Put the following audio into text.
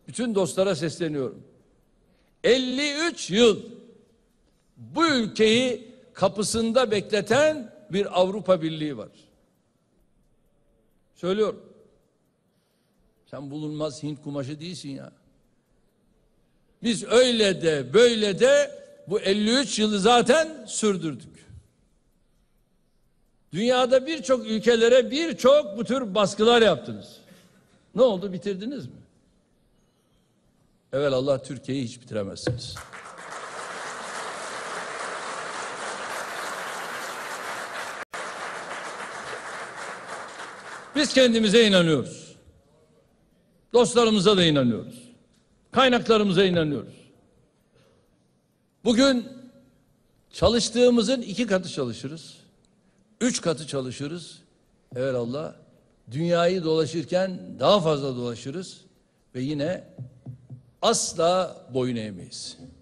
bütün dostlara sesleniyorum. 53 yıl bu ülkeyi kapısında bekleten bir Avrupa Birliği var. Söylüyorum. Sen bulunmaz Hint kumaşı değilsin ya. Biz öyle de böyle de bu 53 yılı zaten sürdürdük. Dünyada birçok ülkelere birçok bu tür baskılar yaptınız. Ne oldu? Bitirdiniz mi? Evelallah Türkiye'yi hiç bitiremezsiniz. Biz kendimize inanıyoruz. Dostlarımıza da inanıyoruz. Kaynaklarımıza inanıyoruz. Bugün çalıştığımızın 2 katı çalışırız. 3 katı çalışırız. Evelallah dünyayı dolaşırken daha fazla dolaşırız ve yine asla boyun eğmeyiz.